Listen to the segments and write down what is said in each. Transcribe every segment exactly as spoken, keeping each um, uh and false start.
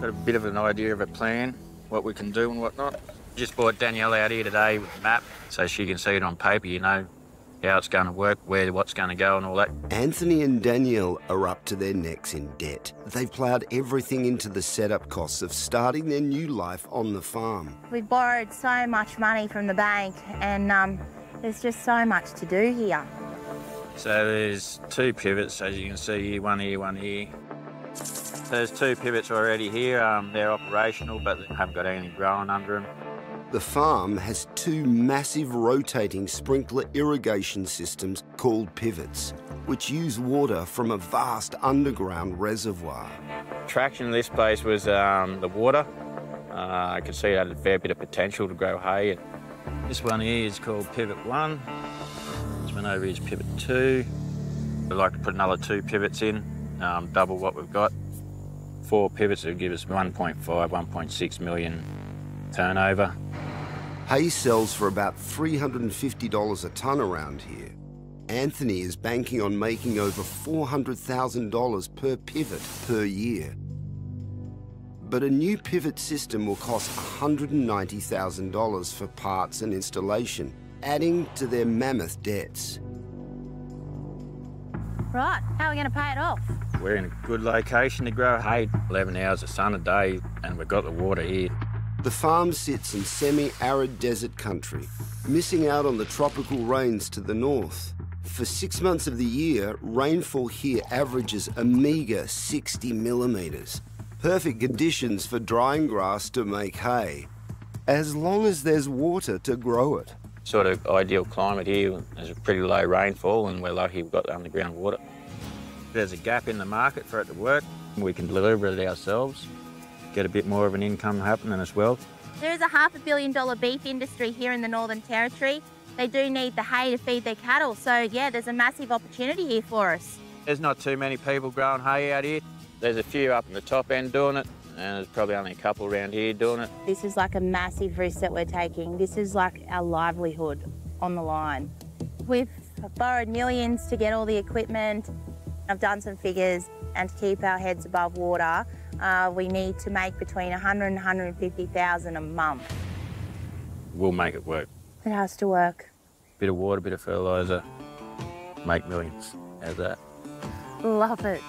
got a bit of an idea of a plan, what we can do and whatnot. Just brought Danielle out here today with a map so she can see it on paper, you know, how it's going to work, where what's going to go and all that. Anthony and Danielle are up to their necks in debt. They've ploughed everything into the setup costs of starting their new life on the farm. We borrowed so much money from the bank and um, there's just so much to do here. So there's two pivots, as you can see here, one here, one here. There's two pivots already here. Um, they're operational, but they haven't got anything growing under them. The farm has two massive rotating sprinkler irrigation systems called pivots, which use water from a vast underground reservoir. Attraction of this place was um, the water. Uh, I could see it had a fair bit of potential to grow hay. This one here is called Pivot One. This one over here is Pivot Two. We'd like to put another two pivots in, um, double what we've got. Four pivots would give us one point five, one point six million turnover. Hay sells for about three hundred and fifty dollars a tonne around here. Anthony is banking on making over four hundred thousand dollars per pivot per year. But a new pivot system will cost one hundred and ninety thousand dollars for parts and installation, adding to their mammoth debts. Right, how are we going to pay it off? We're in a good location to grow hay, eleven hours of sun a day, and we've got the water here. The farm sits in semi-arid desert country, missing out on the tropical rains to the north. For six months of the year, rainfall here averages a meagre sixty millimetres. Perfect conditions for drying grass to make hay, as long as there's water to grow it. Sort of ideal climate here. There's a pretty low rainfall and we're lucky we've got underground water. There's a gap in the market for it to work. We can deliver it ourselves, get a bit more of an income happening as well. There is a half a billion dollar beef industry here in the Northern Territory. They do need the hay to feed their cattle, so yeah, there's a massive opportunity here for us. There's not too many people growing hay out here. There's a few up in the top end doing it, and there's probably only a couple around here doing it. This is like a massive risk that we're taking. This is like our livelihood on the line. We've borrowed millions to get all the equipment. I've done some figures, and to keep our heads above water, uh, we need to make between one hundred and one hundred fifty thousand a month. We'll make it work. It has to work. Bit of water, bit of fertiliser, make millions. How's that? Love it.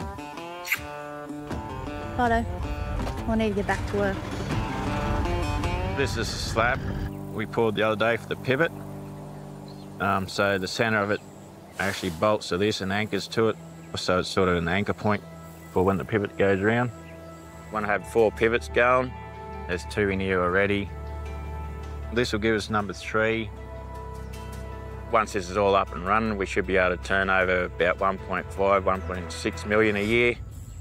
Righto, I need to get back to work. This is a slab we poured the other day for the pivot. Um, so the centre of it actually bolts to this and anchors to it, so it's sort of an anchor point for when the pivot goes around. Want to have four pivots going. There's two in here already. This will give us number three. Once this is all up and running, we should be able to turn over about one point five, one point six million a year.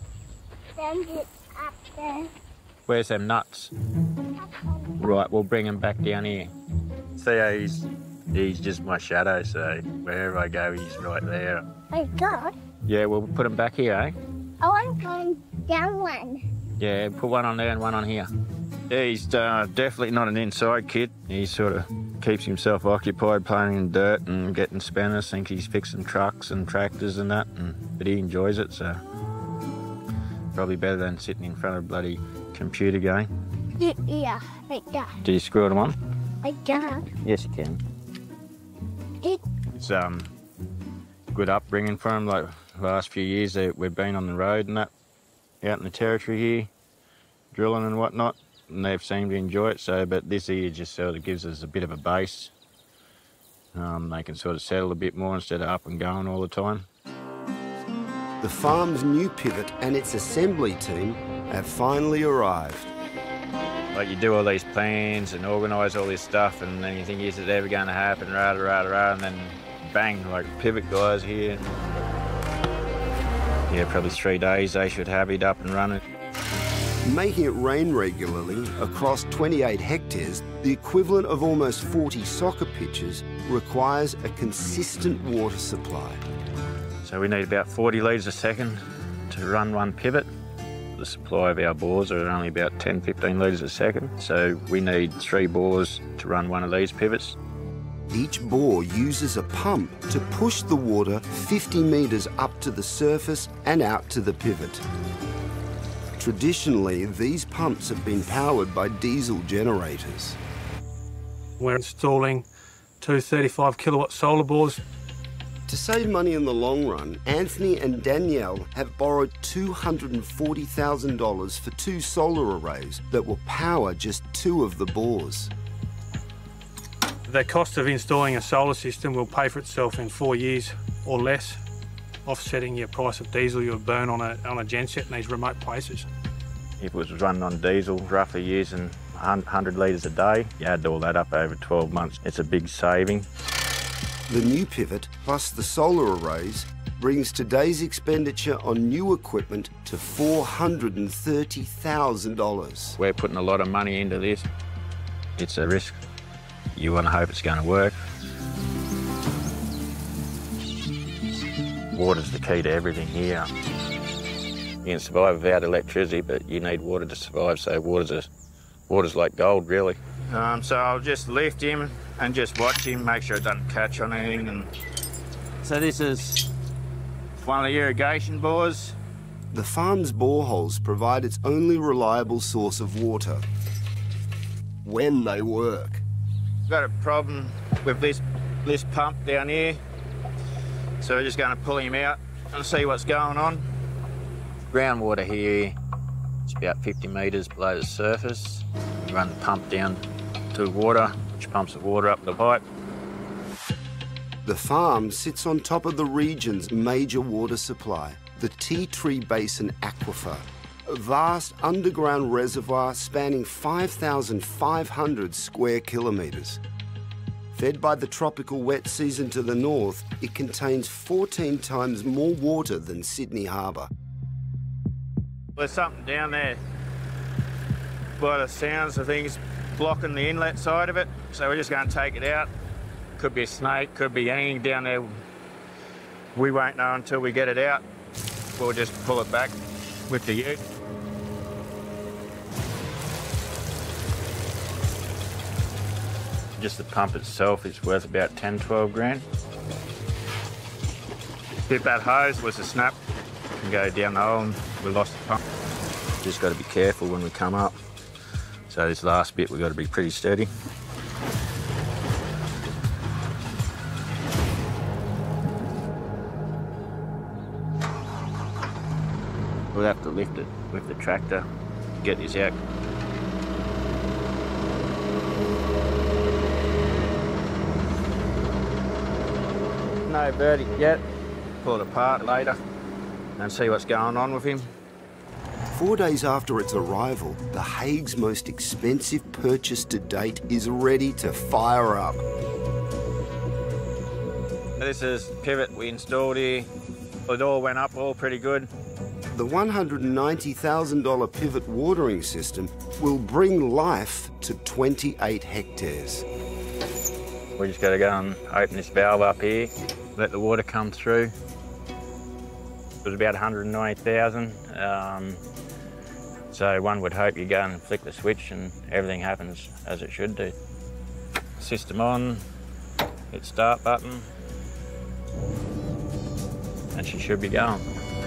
Up there. Where's them nuts? Right, we'll bring them back down here. See how he's, he's just my shadow, so wherever I go, he's right there. My God. Yeah, we'll put them back here, eh? Oh, I'm going down one. Yeah, put one on there and one on here. Yeah, he's uh, definitely not an inside kid. He sort of keeps himself occupied playing in dirt and getting spanners, think he's fixing trucks and tractors and that, and, but he enjoys it, so probably better than sitting in front of a bloody computer game. Yeah, like that. Do you screw them on? Like that. Yes, you can. It. It's um, good upbringing for him. Like the last few years, they, we've been on the road and that, out in the territory here, drilling and whatnot, and they've seemed to enjoy it. So, but this year just sort of gives us a bit of a base. Um, they can sort of settle a bit more instead of up and going all the time. The farm's new pivot and its assembly team have finally arrived. Like you do all these plans and organise all this stuff, and then you think, is it ever going to happen, rah, rah, rah, and then bang, like pivot guys here. Yeah, probably three days they should have it up and running. Making it rain regularly across twenty-eight hectares, the equivalent of almost forty soccer pitches, requires a consistent water supply. So we need about forty litres a second to run one pivot. The supply of our bores are only about ten, fifteen litres a second, so we need three bores to run one of these pivots. Each bore uses a pump to push the water fifty metres up to the surface and out to the pivot. Traditionally, these pumps have been powered by diesel generators. We're installing two thirty-five kilowatt solar bores. To save money in the long run, Anthony and Danielle have borrowed two hundred forty thousand dollars for two solar arrays that will power just two of the bores. The cost of installing a solar system will pay for itself in four years or less, offsetting your price of diesel you would burn on a, on a genset in these remote places. If it was running on diesel, roughly using one hundred litres a day, you add all that up over twelve months, it's a big saving. The new pivot, plus the solar arrays, brings today's expenditure on new equipment to four hundred thirty thousand dollars. We're putting a lot of money into this. It's a risk. You want to hope it's going to work. Water's the key to everything here. You can survive without electricity, but you need water to survive, so water's, a, water's like gold, really. Um, so I'll just lift him and just watch him, make sure it doesn't catch on anything. And so this is one of the irrigation bores. The farm's boreholes provide its only reliable source of water when they work. Got a problem with this, this pump down here, so we're just going to pull him out and see what's going on. Groundwater here, it's about fifty metres below the surface. We run the pump down to water, which pumps the water up the pipe. The farm sits on top of the region's major water supply, the Tea Tree Basin Aquifer, a vast underground reservoir spanning five thousand five hundred square kilometres. Fed by the tropical wet season to the north, it contains fourteen times more water than Sydney Harbour. There's something down there by the sounds of things blocking the inlet side of it, so we're just going to take it out. Could be a snake, could be anything down there. We won't know until we get it out. We'll just pull it back with the ute. Just the pump itself is worth about ten, twelve grand. If that hose was to snap and go down the hole and we lost the pump. Just got to be careful when we come up. So this last bit we've got to be pretty steady. We'll have to lift it with the tractor to get this out. No verdict yet. Pull it apart later and see what's going on with him. Four days after its arrival, the Hague's most expensive purchase to date is ready to fire up. This is the pivot we installed here. It all went up all pretty good. The one hundred ninety thousand dollar pivot watering system will bring life to twenty-eight hectares. We just got to go and open this valve up here, let the water come through. It was about one hundred ninety thousand. Um, so one would hope you go and flick the switch and everything happens as it should do. System on, hit start button, and she should be going.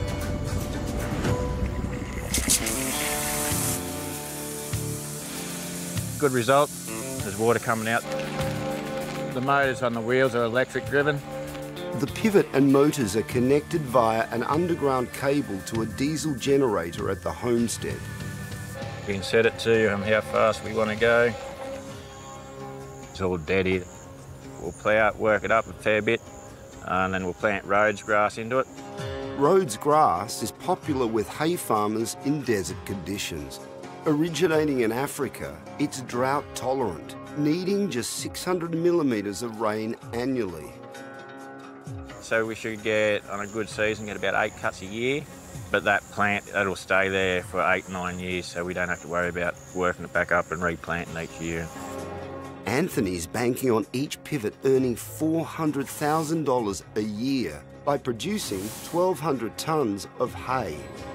Good result, there's water coming out. The motors on the wheels are electric driven. The pivot and motors are connected via an underground cable to a diesel generator at the homestead. We can set it to um, how fast we want to go. It's all dead here. We'll plough, work it up a fair bit, and then we'll plant Rhodes grass into it. Rhodes grass is popular with hay farmers in desert conditions. Originating in Africa, it's drought tolerant, needing just six hundred millimetres of rain annually. So we should get, on a good season, get about eight cuts a year. But that plant, that'll stay there for eight, nine years, so we don't have to worry about working it back up and replanting each year. Anthony's banking on each pivot earning four hundred thousand dollars a year by producing twelve hundred tonnes of hay.